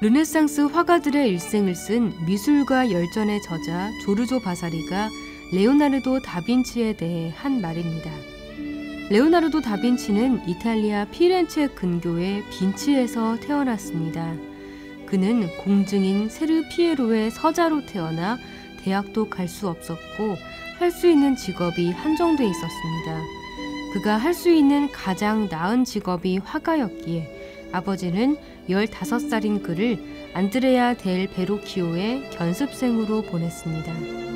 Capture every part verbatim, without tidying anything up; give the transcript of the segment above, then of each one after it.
르네상스 화가들의 일생을 쓴 미술과 열전의 저자 조르조 바사리가 레오나르도 다빈치에 대해 한 말입니다. 레오나르도 다빈치는 이탈리아 피렌체 근교의 빈치에서 태어났습니다. 그는 공증인 세르 피에로의 서자로 태어나 대학도 갈 수 없었고 할 수 있는 직업이 한정돼 있었습니다. 그가 할 수 있는 가장 나은 직업이 화가였기에 아버지는 열다섯 살인 그를 안드레아 델 베로키오의 견습생으로 보냈습니다.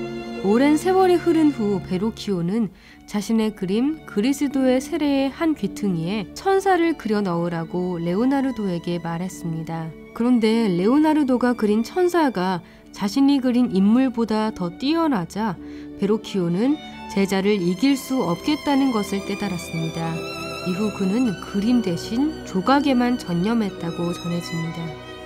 오랜 세월이 흐른 후 베로키오는 자신의 그림 그리스도의 세례의 한 귀퉁이에 천사를 그려 넣으라고 레오나르도에게 말했습니다. 그런데 레오나르도가 그린 천사가 자신이 그린 인물보다 더 뛰어나자 베로키오는 제자를 이길 수 없겠다는 것을 깨달았습니다. 이후 그는 그림 대신 조각에만 전념했다고 전해집니다.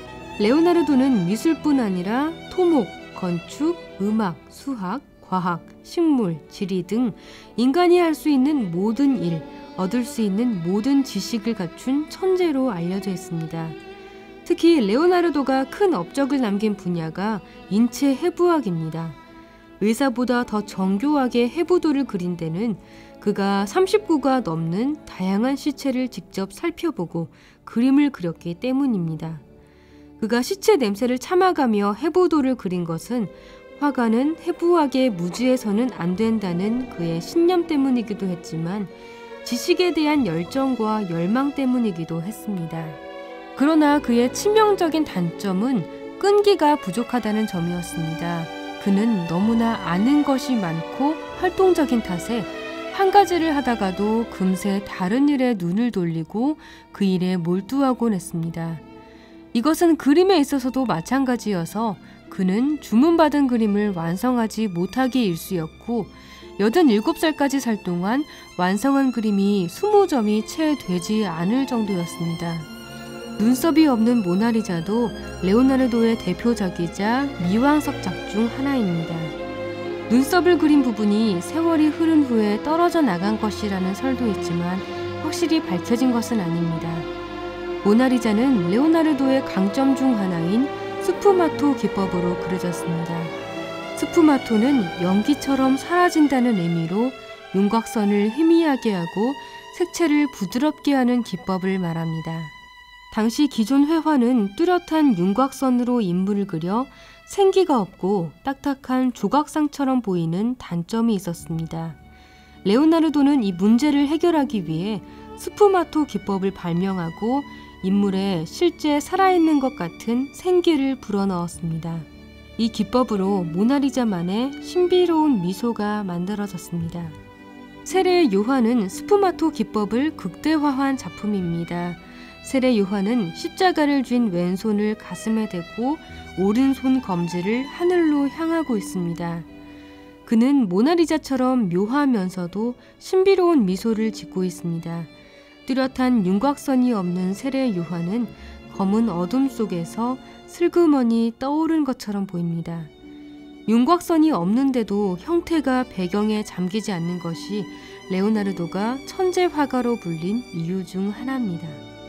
레오나르도는 미술뿐 아니라 토목, 건축, 음악, 수학, 과학, 식물, 지리 등 인간이 할 수 있는 모든 일, 얻을 수 있는 모든 지식을 갖춘 천재로 알려져 있습니다. 특히 레오나르도가 큰 업적을 남긴 분야가 인체 해부학입니다. 의사보다 더 정교하게 해부도를 그린 데는 그가 삼십 구가 넘는 다양한 시체를 직접 살펴보고 그림을 그렸기 때문입니다. 그가 시체 냄새를 참아가며 해부도를 그린 것은 화가는 해부학에 무지해서는 안 된다는 그의 신념 때문이기도 했지만 지식에 대한 열정과 열망 때문이기도 했습니다. 그러나 그의 치명적인 단점은 끈기가 부족하다는 점이었습니다. 그는 너무나 아는 것이 많고 활동적인 탓에 한 가지를 하다가도 금세 다른 일에 눈을 돌리고 그 일에 몰두하곤 했습니다. 이것은 그림에 있어서도 마찬가지여서 그는 주문받은 그림을 완성하지 못하기 일쑤였고 여든일곱 살까지 살 동안 완성한 그림이 스무 점이 채 되지 않을 정도였습니다. 눈썹이 없는 모나리자도 레오나르도의 대표작이자 미왕석작 중 하나입니다. 눈썹을 그린 부분이 세월이 흐른 후에 떨어져 나간 것이라는 설도 있지만 확실히 밝혀진 것은 아닙니다. 모나리자는 레오나르도의 강점 중 하나인 스푸마토 기법으로 그려졌습니다. 스푸마토는 연기처럼 사라진다는 의미로 윤곽선을 희미하게 하고 색채를 부드럽게 하는 기법을 말합니다. 당시 기존 회화는 뚜렷한 윤곽선으로 인물을 그려 생기가 없고 딱딱한 조각상처럼 보이는 단점이 있었습니다. 레오나르도는 이 문제를 해결하기 위해 스푸마토 기법을 발명하고 인물에 실제 살아있는 것 같은 생기를 불어넣었습니다. 이 기법으로 모나리자만의 신비로운 미소가 만들어졌습니다. 세례 요한은 스푸마토 기법을 극대화한 작품입니다. 세례 요한은 십자가를 쥔 왼손을 가슴에 대고 오른손 검지를 하늘로 향하고 있습니다. 그는 모나리자처럼 묘하면서도 신비로운 미소를 짓고 있습니다. 뚜렷한 윤곽선이 없는 세례 요한은 검은 어둠 속에서 슬그머니 떠오른 것처럼 보입니다. 윤곽선이 없는데도 형태가 배경에 잠기지 않는 것이 레오나르도가 천재 화가로 불린 이유 중 하나입니다.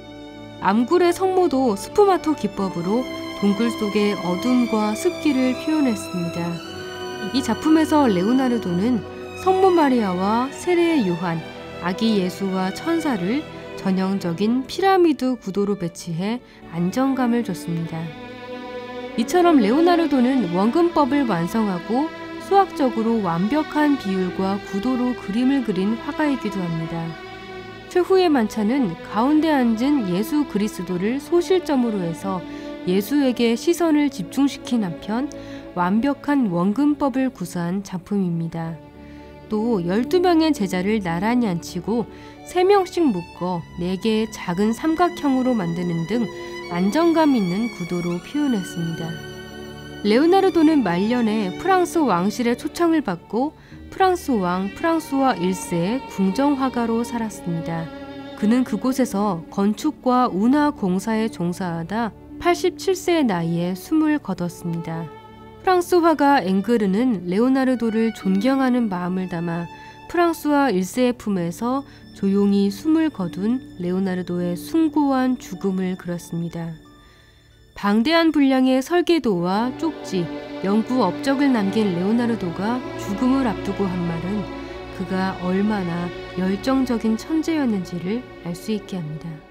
암굴의 성모도 스푸마토 기법으로 동굴 속의 어둠과 습기를 표현했습니다. 이 작품에서 레오나르도는 성모 마리아와 세례 요한, 아기 예수와 천사를 전형적인 피라미드 구도로 배치해 안정감을 줬습니다. 이처럼 레오나르도는 원근법을 완성하고 수학적으로 완벽한 비율과 구도로 그림을 그린 화가이기도 합니다. 최후의 만찬은 가운데 앉은 예수 그리스도를 소실점으로 해서 예수에게 시선을 집중시킨 한편 완벽한 원근법을 구사한 작품입니다. 또 열두 명의 제자를 나란히 앉히고 세 명씩 묶어 네 개의 작은 삼각형으로 만드는 등 안정감 있는 구도로 표현했습니다. 레오나르도는 말년에 프랑스 왕실의 초청을 받고 프랑스 왕 프랑수와 일 세의 궁정화가로 살았습니다. 그는 그곳에서 건축과 운하 공사에 종사하다 팔십칠 세의 나이에 숨을 거뒀습니다. 프랑스 화가 앵그르는 레오나르도를 존경하는 마음을 담아 프랑스와 일 세의 품에서 조용히 숨을 거둔 레오나르도의 숭고한 죽음을 그렸습니다. 방대한 분량의 설계도와 쪽지, 연구 업적을 남긴 레오나르도가 죽음을 앞두고 한 말은 그가 얼마나 열정적인 천재였는지를 알 수 있게 합니다.